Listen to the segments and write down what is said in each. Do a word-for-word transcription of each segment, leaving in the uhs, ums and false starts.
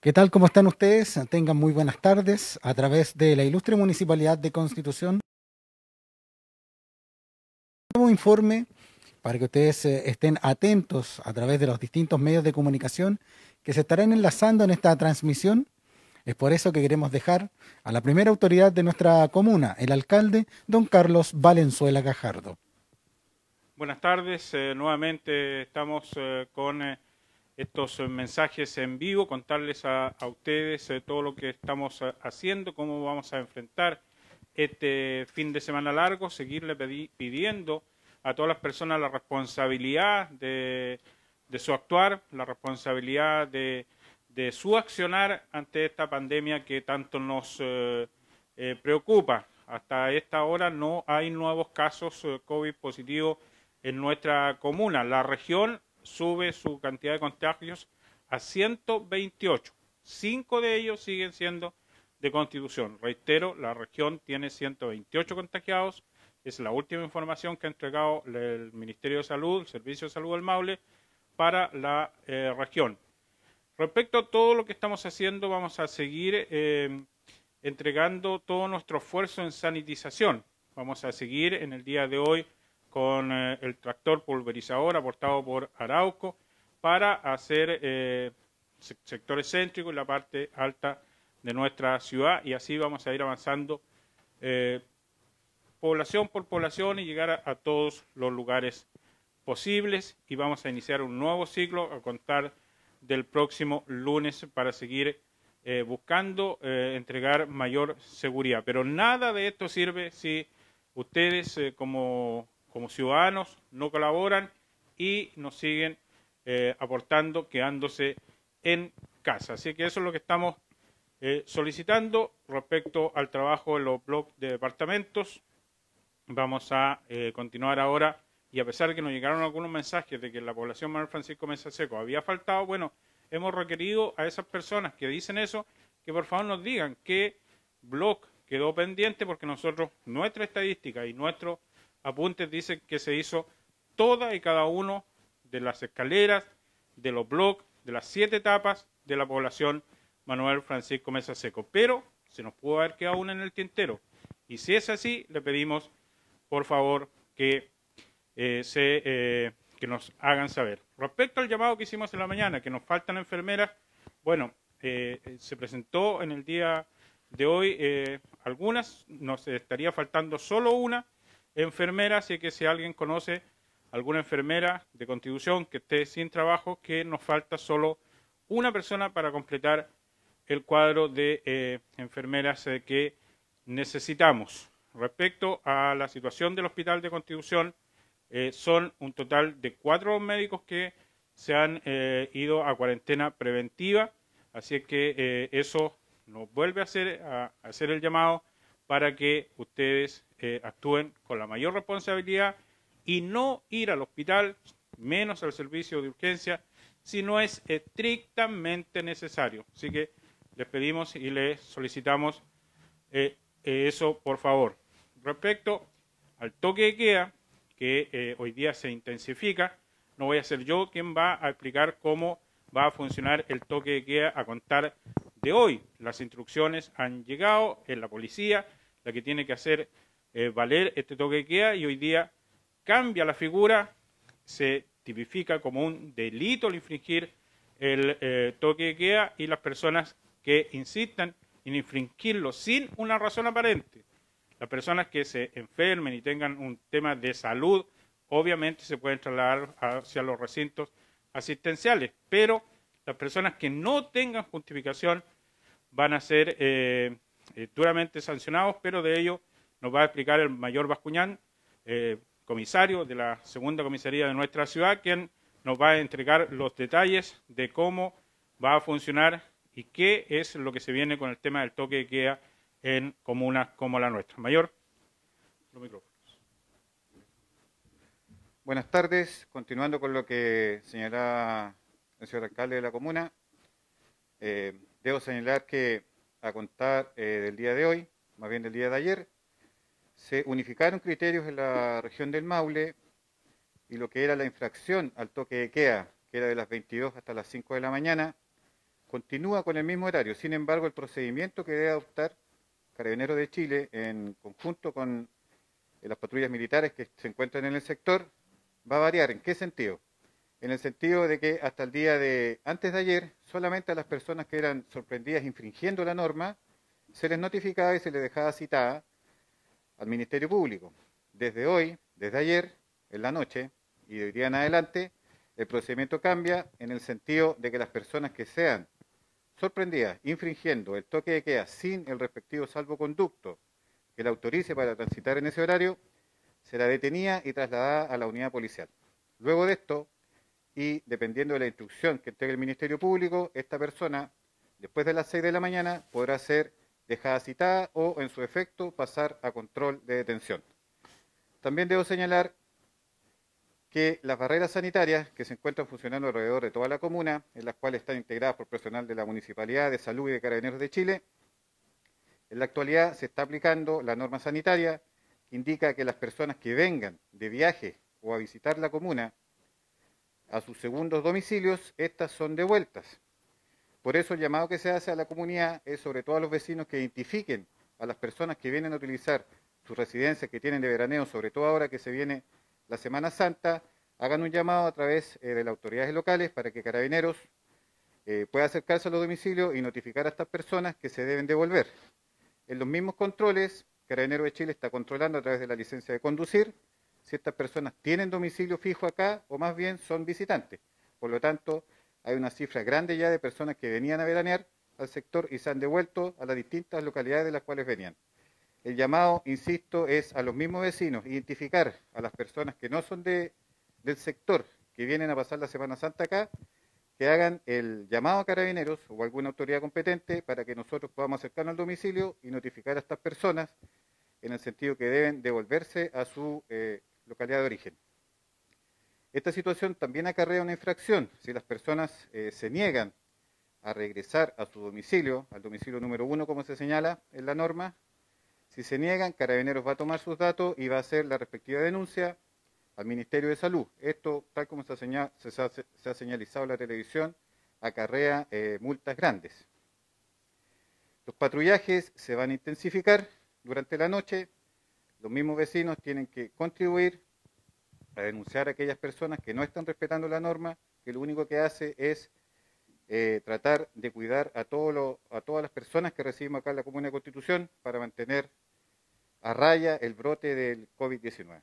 ¿Qué tal? ¿Cómo están ustedes? Tengan muy buenas tardes. A través de la ilustre Municipalidad de Constitución, un nuevo informe para que ustedes eh, estén atentos a través de los distintos medios de comunicación que se estarán enlazando en esta transmisión. Es por eso que queremos dejar a la primera autoridad de nuestra comuna, el alcalde, don Carlos Valenzuela Gajardo. Buenas tardes, eh, nuevamente estamos eh, con eh, estos eh, mensajes en vivo, contarles a, a ustedes eh, todo lo que estamos eh, haciendo, cómo vamos a enfrentar este fin de semana largo, seguirle pedi pidiendo a todas las personas la responsabilidad de, de su actuar, la responsabilidad de, de su accionar ante esta pandemia que tanto nos eh, eh, preocupa. Hasta esta hora no hay nuevos casos eh, COVID positivos en nuestra comuna. La región sube su cantidad de contagios a ciento veintiocho. Cinco de ellos siguen siendo de Constitución. Reitero, la región tiene ciento veintiocho contagiados. Es la última información que ha entregado el Ministerio de Salud, el Servicio de Salud del Maule, para la eh, región. Respecto a todo lo que estamos haciendo, vamos a seguir eh, entregando todo nuestro esfuerzo en sanitización. Vamos a seguir en el día de hoy con eh, el tractor pulverizador aportado por Arauco para hacer eh, sectores céntricos y la parte alta de nuestra ciudad, y así vamos a ir avanzando eh, población por población y llegar a, a todos los lugares posibles, y vamos a iniciar un nuevo ciclo a contar del próximo lunes para seguir eh, buscando eh, entregar mayor seguridad. Pero nada de esto sirve si ustedes eh, como como ciudadanos no colaboran y nos siguen eh, aportando, quedándose en casa. Así que eso es lo que estamos eh, solicitando respecto al trabajo en los bloques de departamentos. Vamos a eh, continuar ahora, y a pesar de que nos llegaron algunos mensajes de que la población Manuel Francisco Mesa Seco había faltado, bueno, hemos requerido a esas personas que dicen eso, que por favor nos digan qué bloque quedó pendiente, porque nosotros, nuestra estadística y nuestro apuntes dicen que se hizo toda y cada uno de las escaleras, de los bloques, de las siete etapas de la población Manuel Francisco Mesa Seco, pero se nos pudo haber quedado una en el tintero, y si es así, le pedimos por favor que, eh, se, eh, que nos hagan saber. Respecto al llamado que hicimos en la mañana, que nos faltan enfermeras, bueno, eh, se presentó en el día de hoy eh, algunas, nos estaría faltando solo una enfermera, así que si alguien conoce alguna enfermera de Constitución que esté sin trabajo, que nos falta solo una persona para completar el cuadro de eh, enfermeras eh, que necesitamos. Respecto a la situación del Hospital de Constitución, eh, son un total de cuatro médicos que se han eh, ido a cuarentena preventiva, así que eh, eso nos vuelve a hacer, a, a hacer el llamado para que ustedes eh, actúen con la mayor responsabilidad y no ir al hospital, menos al servicio de urgencia, si no es estrictamente necesario. Así que les pedimos y les solicitamos eh, eh, eso, por favor. Respecto al toque de queda, que eh, hoy día se intensifica, no voy a ser yo quien va a explicar cómo va a funcionar el toque de queda a contar de hoy. Las instrucciones han llegado, es la policía la que tiene que hacer eh, valer este toque de queda, y hoy día cambia la figura, se tipifica como un delito al infringir el eh, toque de queda, y las personas que insistan en infringirlo sin una razón aparente, las personas que se enfermen y tengan un tema de salud, obviamente se pueden trasladar hacia los recintos asistenciales, pero las personas que no tengan justificación van a ser eh, eh, duramente sancionados, pero de ello nos va a explicar el mayor Bascuñán, eh, comisario de la segunda comisaría de nuestra ciudad, quien nos va a entregar los detalles de cómo va a funcionar y qué es lo que se viene con el tema del toque de queda en comunas como la nuestra. Mayor, los micrófonos. Buenas tardes, continuando con lo que señalaba el señor alcalde de la comuna, eh, debo señalar que a contar eh, del día de hoy, más bien del día de ayer, se unificaron criterios en la región del Maule, y lo que era la infracción al toque de queda, que era de las veintidós hasta las cinco de la mañana, continúa con el mismo horario. Sin embargo, el procedimiento que debe adoptar Carabineros de Chile en conjunto con las patrullas militares que se encuentran en el sector va a variar. ¿En qué sentido? En el sentido de que hasta el día de antes de ayer, solamente a las personas que eran sorprendidas infringiendo la norma, se les notificaba y se les dejaba citada al Ministerio Público. Desde hoy, desde ayer, en la noche y de hoy día en adelante, el procedimiento cambia en el sentido de que las personas que sean sorprendidas infringiendo el toque de queda sin el respectivo salvoconducto que la autorice para transitar en ese horario, será detenida y trasladada a la unidad policial. Luego de esto, y dependiendo de la instrucción que entregue el Ministerio Público, esta persona, después de las seis de la mañana, podrá ser dejada citada o, en su efecto, pasar a control de detención. También debo señalar que las barreras sanitarias que se encuentran funcionando alrededor de toda la comuna, en las cuales están integradas por personal de la Municipalidad de Salud y de Carabineros de Chile, en la actualidad se está aplicando la norma sanitaria que indica que las personas que vengan de viaje o a visitar la comuna a sus segundos domicilios, estas son devueltas. Por eso el llamado que se hace a la comunidad es sobre todo a los vecinos que identifiquen a las personas que vienen a utilizar sus residencias que tienen de veraneo, sobre todo ahora que se viene la Semana Santa, hagan un llamado a través eh, de las autoridades locales para que Carabineros eh, pueda acercarse a los domicilios y notificar a estas personas que se deben devolver. En los mismos controles, Carabineros de Chile está controlando a través de la licencia de conducir si estas personas tienen domicilio fijo acá o más bien son visitantes. Por lo tanto, hay una cifra grande ya de personas que venían a veranear al sector y se han devuelto a las distintas localidades de las cuales venían. El llamado, insisto, es a los mismos vecinos, identificar a las personas que no son de, del sector, que vienen a pasar la Semana Santa acá, que hagan el llamado a Carabineros o alguna autoridad competente para que nosotros podamos acercarnos al domicilio y notificar a estas personas en el sentido que deben devolverse a su eh, localidad de origen. Esta situación también acarrea una infracción. Si las personas eh, se niegan a regresar a su domicilio, al domicilio número uno como se señala en la norma, si se niegan, Carabineros va a tomar sus datos y va a hacer la respectiva denuncia al Ministerio de Salud. Esto, tal como se ha, señal, se ha, se ha señalizado en la televisión, acarrea eh, multas grandes. Los patrullajes se van a intensificar durante la noche. Los mismos vecinos tienen que contribuir a denunciar a aquellas personas que no están respetando la norma, que lo único que hace es eh, tratar de cuidar a, todo lo, a todas las personas que recibimos acá en la Comuna de Constitución para mantener a raya el brote del COVID diecinueve.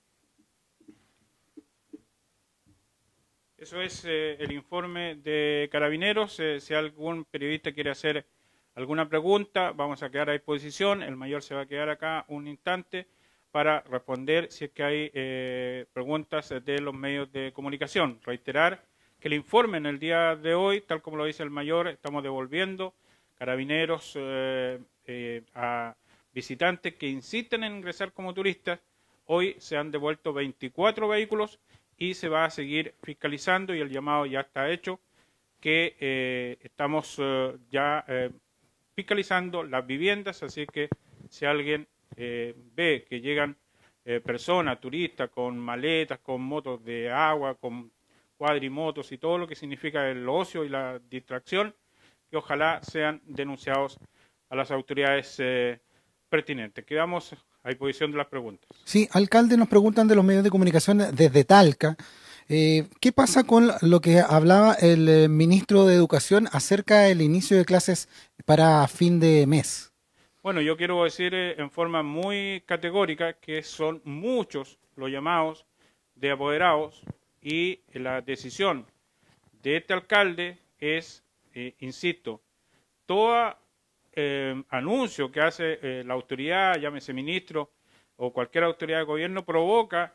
Eso es eh, el informe de Carabineros. Eh, si algún periodista quiere hacer alguna pregunta, vamos a quedar a disposición. El mayor se va a quedar acá un instante para responder si es que hay eh, preguntas de los medios de comunicación. Reiterar que el informe en el día de hoy, tal como lo dice el mayor, estamos devolviendo Carabineros eh, eh, a visitantes que insisten en ingresar como turistas. Hoy se han devuelto veinticuatro vehículos y se va a seguir fiscalizando y el llamado ya está hecho, que eh, estamos eh, ya eh, fiscalizando las viviendas, así que si alguien eh, ve que llegan eh, personas, turistas con maletas, con motos de agua, con cuadrimotos y todo lo que significa el ocio y la distracción, que ojalá sean denunciados a las autoridades eh, pertinentes. Quedamos a disposición de las preguntas. Sí, alcalde, nos preguntan de los medios de comunicación desde Talca. Eh, ¿Qué pasa con lo que hablaba el eh, ministro de Educación acerca del inicio de clases para fin de mes? Bueno, yo quiero decir eh, en forma muy categórica que son muchos los llamados de apoderados y la decisión de este alcalde es, eh, insisto, todo eh, anuncio que hace eh, la autoridad, llámese ministro o cualquier autoridad de gobierno, provoca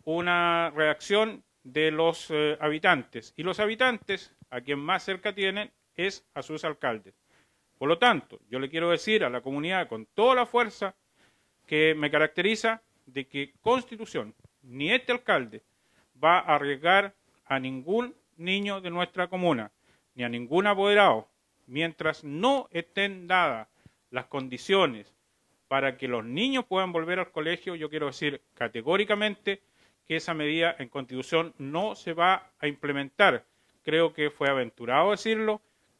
una reacción de los eh, habitantes. Y los habitantes, a quien más cerca tienen, es a sus alcaldes. Por lo tanto, yo le quiero decir a la comunidad con toda la fuerza que me caracteriza de que Constitución, ni este alcalde, va a arriesgar a ningún niño de nuestra comuna, ni a ningún apoderado, mientras no estén dadas las condiciones para que los niños puedan volver al colegio. Yo quiero decir categóricamente que esa medida en Constitución no se va a implementar. Creo que fue aventurado decirlo,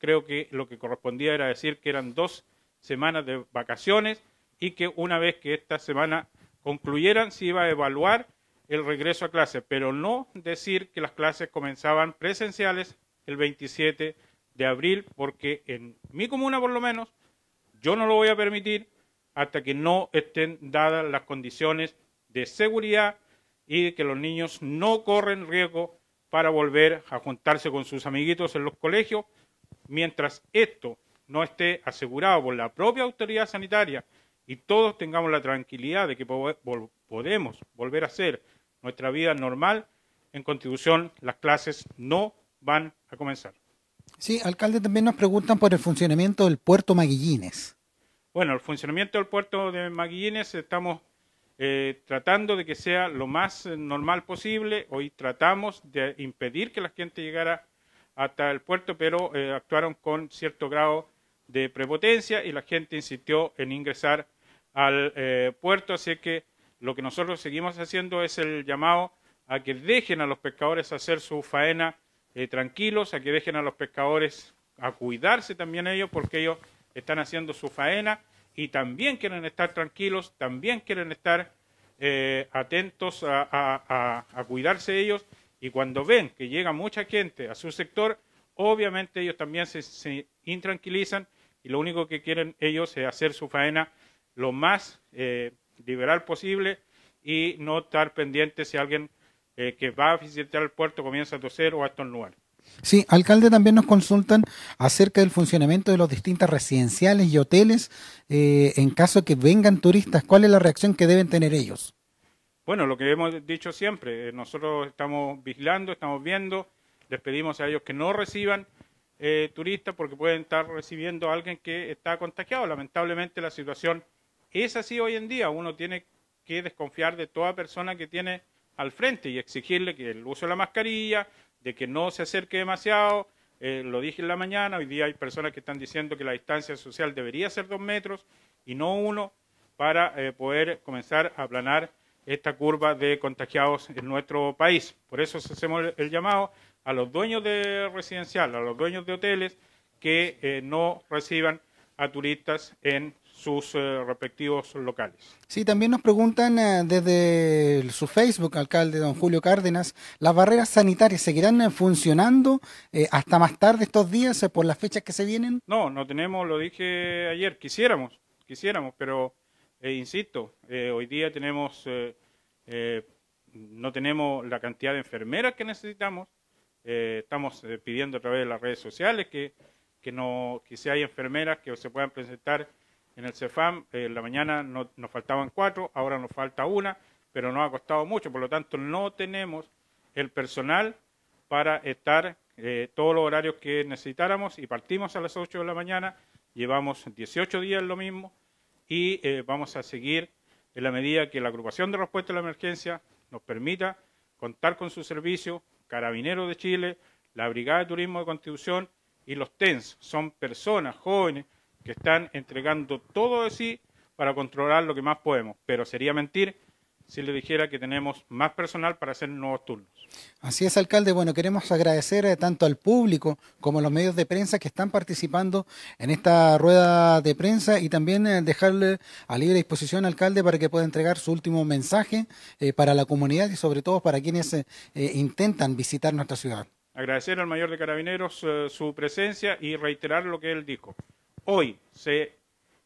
creo que lo que correspondía era decir que eran dos semanas de vacaciones y que una vez que esta semana concluyeran se iba a evaluar el regreso a clases, pero no decir que las clases comenzaban presenciales el veintisiete de abril, porque en mi comuna por lo menos yo no lo voy a permitir hasta que no estén dadas las condiciones de seguridad y de que los niños no corren riesgo para volver a juntarse con sus amiguitos en los colegios. Mientras esto no esté asegurado por la propia autoridad sanitaria y todos tengamos la tranquilidad de que podemos volver a hacer nuestra vida normal, en Constitución las clases no van a comenzar. Sí, alcalde, también nos preguntan por el funcionamiento del puerto Maguillines. Bueno, el funcionamiento del puerto de Maguillines estamos eh, tratando de que sea lo más eh, normal posible. Hoy tratamos de impedir que la gente llegara hasta el puerto, pero eh, actuaron con cierto grado de prepotencia y la gente insistió en ingresar al eh, puerto, así que lo que nosotros seguimos haciendo es el llamado a que dejen a los pescadores hacer su faena eh, tranquilos, a que dejen a los pescadores a cuidarse también ellos, porque ellos están haciendo su faena y también quieren estar tranquilos, también quieren estar eh, atentos a, a, a, a cuidarse ellos, y cuando ven que llega mucha gente a su sector, obviamente ellos también se, se intranquilizan y lo único que quieren ellos es hacer su faena lo más eh, liberal posible y no estar pendientes si alguien eh, que va a visitar el puerto comienza a toser o a estornudar. Sí, alcalde, también nos consultan acerca del funcionamiento de los distintos residenciales y hoteles eh, en caso de que vengan turistas. ¿Cuál es la reacción que deben tener ellos? Bueno, lo que hemos dicho siempre, eh, nosotros estamos vigilando, estamos viendo, les pedimos a ellos que no reciban eh, turistas porque pueden estar recibiendo a alguien que está contagiado. Lamentablemente la situación es así hoy en día. Uno tiene que desconfiar de toda persona que tiene al frente y exigirle que el uso de la mascarilla, de que no se acerque demasiado. Eh, lo dije en la mañana, hoy día hay personas que están diciendo que la distancia social debería ser dos metros y no uno para eh, poder comenzar a aplanar esta curva de contagiados en nuestro país. Por eso hacemos el llamado a los dueños de residencial, a los dueños de hoteles, que eh, no reciban a turistas en sus eh, respectivos locales. Sí, también nos preguntan eh, desde su Facebook, alcalde don Julio Cárdenas, ¿las barreras sanitarias seguirán eh, funcionando eh, hasta más tarde estos días eh, por las fechas que se vienen? No, no tenemos, lo dije ayer, quisiéramos, quisiéramos, pero eh, insisto, eh, hoy día tenemos, eh, eh, no tenemos la cantidad de enfermeras que necesitamos, eh, estamos eh, pidiendo a través de las redes sociales que, que, no, que si hay enfermeras que se puedan presentar en el CEFAM. Eh, en la mañana no, nos faltaban cuatro, ahora nos falta una, pero nos ha costado mucho, por lo tanto no tenemos el personal para estar eh, todos los horarios que necesitáramos y partimos a las ocho de la mañana, llevamos dieciocho días en lo mismo y eh, vamos a seguir en la medida que la agrupación de respuesta a la emergencia nos permita contar con su servicio. Carabineros de Chile, la Brigada de Turismo de Constitución y los T E N S son personas jóvenes que están entregando todo de sí para controlar lo que más podemos, pero sería mentir si le dijera que tenemos más personal para hacer nuevos turnos. Así es, alcalde. Bueno, queremos agradecer eh, tanto al público como a los medios de prensa que están participando en esta rueda de prensa y también eh, dejarle a libre disposición, alcalde, para que pueda entregar su último mensaje eh, para la comunidad y sobre todo para quienes eh, eh, intentan visitar nuestra ciudad. Agradecer al mayor de Carabineros eh, su presencia y reiterar lo que él dijo. Hoy se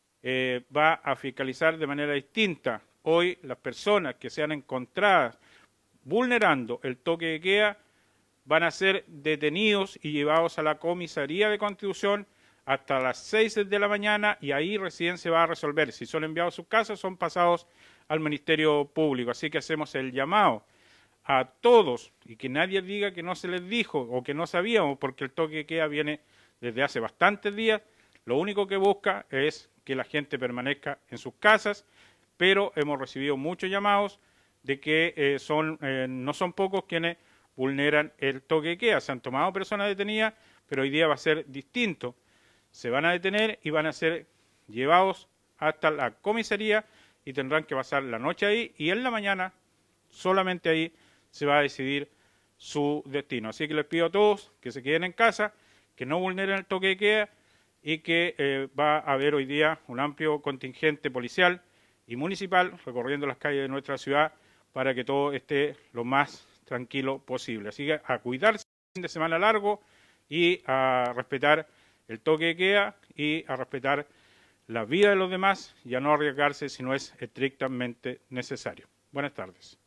eh, va a fiscalizar de manera distinta. Hoy las personas que sean encontradas vulnerando el toque de queda van a ser detenidos y llevados a la comisaría de Constitución hasta las seis de la mañana y ahí recién se va a resolver. Si son enviados a sus casas, son pasados al Ministerio Público. Así que hacemos el llamado a todos y que nadie diga que no se les dijo o que no sabíamos, porque el toque de queda viene desde hace bastantes días. Lo único que busca es que la gente permanezca en sus casas, pero hemos recibido muchos llamados de que eh, son eh, no son pocos quienes vulneran el toque de queda. Se han tomado personas detenidas, pero hoy día va a ser distinto. Se van a detener y van a ser llevados hasta la comisaría y tendrán que pasar la noche ahí y en la mañana, solamente ahí, se va a decidir su destino. Así que les pido a todos que se queden en casa, que no vulneren el toque de queda y que eh, va a haber hoy día un amplio contingente policial y municipal recorriendo las calles de nuestra ciudad para que todo esté lo más tranquilo posible. Así que a cuidarse el fin de semana largo y a respetar el toque de queda y a respetar la vida de los demás y a no arriesgarse si no es estrictamente necesario. Buenas tardes.